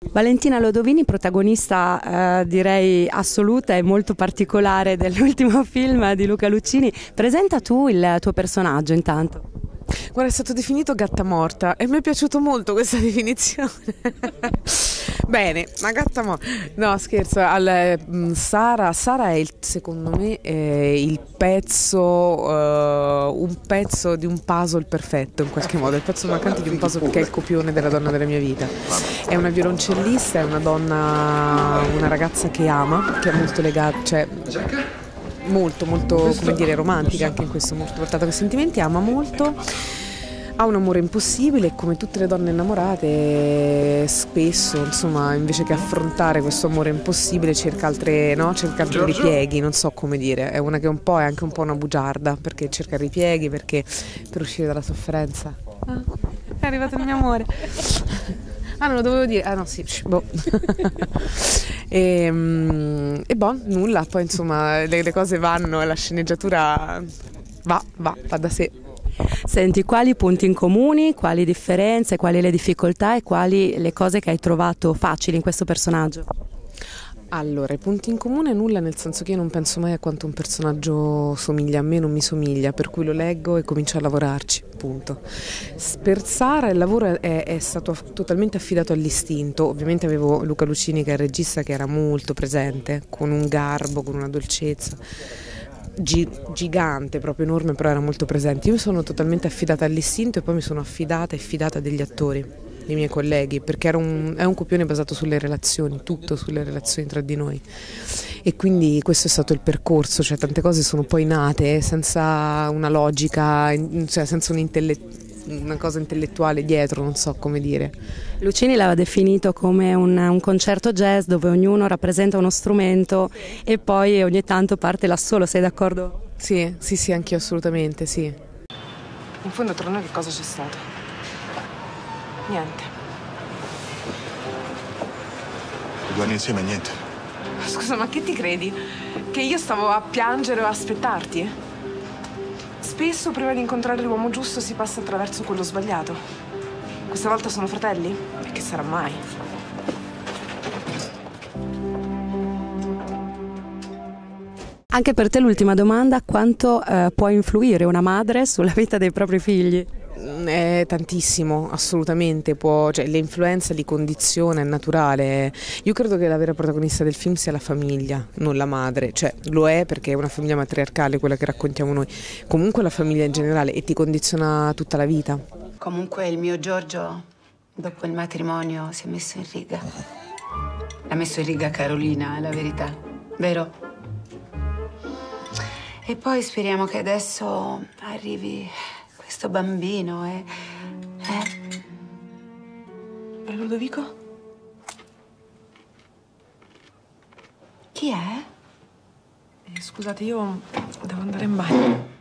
Valentina Lodovini, protagonista direi assoluta e molto particolare dell'ultimo film di Luca Lucchini. Presenta tu il tuo personaggio intanto. Guarda, è stato definito gatta morta e mi è piaciuto molto questa definizione. Bene, una gatta morta. No, scherzo. Sara è secondo me il pezzo, un pezzo di un puzzle perfetto in qualche modo, il pezzo mancante di un puzzle che è il copione della donna della mia vita. È una violoncellista, è una donna, una ragazza che ama, che è molto legata, cioè molto, come dire, romantica anche in questo, molto portata con sentimenti, ama molto, ha un amore impossibile e come tutte le donne innamorate spesso, insomma, invece che affrontare questo amore impossibile cerca altri ripieghi, non so come dire, è una che un po' è anche un po' una bugiarda, perché cerca ripieghi, perché per uscire dalla sofferenza. È arrivato il mio amore. Ah, non lo dovevo dire. Ah no, sì, boh. E nulla, poi insomma le cose vanno e la sceneggiatura va da sé. Senti, quali punti in comuni, quali differenze, quali le difficoltà e quali le cose che hai trovato facili in questo personaggio? Allora, i punti in comune nulla, nel senso che io non penso mai a quanto un personaggio somiglia a me, non mi somiglia, per cui lo leggo e comincio a lavorarci, punto. Per Sara il lavoro è stato totalmente affidato all'istinto, ovviamente avevo Luca Lucchini che è il regista che era molto presente, con un garbo, con una dolcezza gigante, proprio enorme, però era molto presente. Io mi sono totalmente affidata all'istinto e poi mi sono affidata e fidata degli attori, dei miei colleghi, perché è un copione basato sulle relazioni, tutto sulle relazioni tra di noi, e quindi questo è stato il percorso, cioè tante cose sono poi nate senza una logica, cioè senza una cosa intellettuale dietro, non so come dire. Lucchini l'aveva definito come un concerto jazz dove ognuno rappresenta uno strumento e poi ogni tanto parte l'assolo, sei d'accordo? Sì, anch'io assolutamente, sì. In fondo tra noi che cosa c'è stato? Niente. 2 anni insieme a niente. Scusa, ma che ti credi? Che io stavo a piangere o a aspettarti? Spesso prima di incontrare l'uomo giusto si passa attraverso quello sbagliato. Questa volta sono fratelli? E che sarà mai? Anche per te l'ultima domanda, quanto può influire una madre sulla vita dei propri figli? Tantissimo, assolutamente, cioè, l'influenza li condiziona, è naturale. Io credo che la vera protagonista del film sia la famiglia, non la madre, cioè lo è perché è una famiglia matriarcale quella che raccontiamo noi, comunque la famiglia in generale, e ti condiziona tutta la vita. Comunque il mio Giorgio, dopo il matrimonio, si è messo in riga. L'ha messo in riga Carolina, è la verità, vero? E poi speriamo che adesso arrivi questo bambino e Ludovico? Chi è? Scusate, io devo andare in bagno.